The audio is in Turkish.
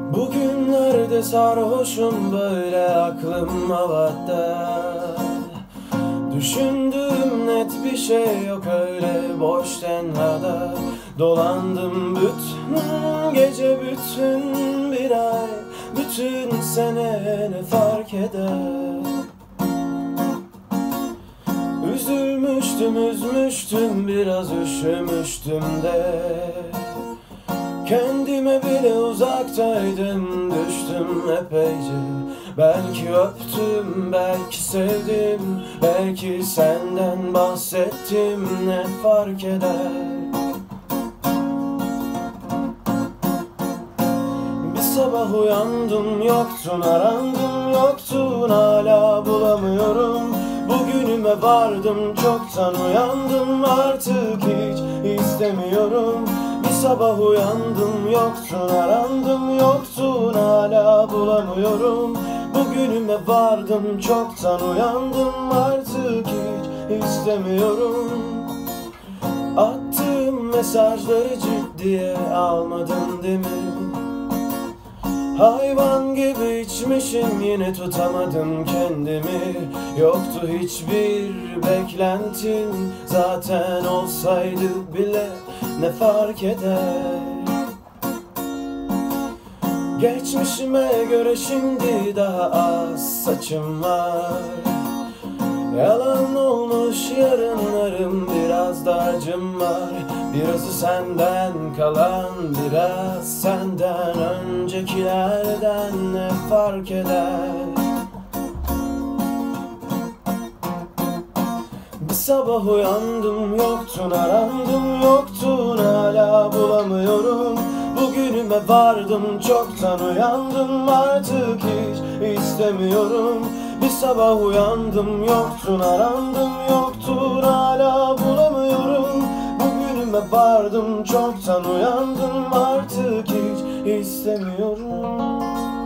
Bugünlerde sarhoşum, böyle aklım havada. Düşündüğüm net bir şey yok, öyle boş tenhada. Dolandım bütün gece, bütün bir ay, bütün sene, ne fark eder? Üzülmüştüm, üzmüştüm, biraz üşümüştüm de. Kendime bile uzaktaydım, düştüm epeyce. Belki öptüm, belki sevdim, belki senden bahsettim, ne fark eder? Bir sabah uyandım, yoktun, arandım, yoktun, hala bulamıyorum. Bugünüme vardım, çoktan uyandım, artık hiç istemiyorum. Bir sabah uyandım, yoktun, arandım, yoktun, hala bulamıyorum. Bugünüme vardım, çoktan uyandım, artık hiç istemiyorum. Attığım mesajları ciddiye almadın değil mi? Hayvan gibi içmişim, yine tutamadım kendimi. Yoktu hiçbir beklentin, zaten olsaydı bile ne fark eder? Geçmişime göre şimdi daha az saçım var. Yalan olmuş yarınlarım, biraz da acım var. Birazı senden kalan, biraz senden öncekilerden, ne fark eder? Bir sabah uyandım, yoktun, arandım, yoktun, hala bulamıyorum. Bugünüme vardım, çoktan uyandım, artık hiç istemiyorum. Bir sabah uyandım, yoktun, arandım, yoktun, hala bulamıyorum. Bugünüme vardım, çoktan uyandım, artık hiç istemiyorum.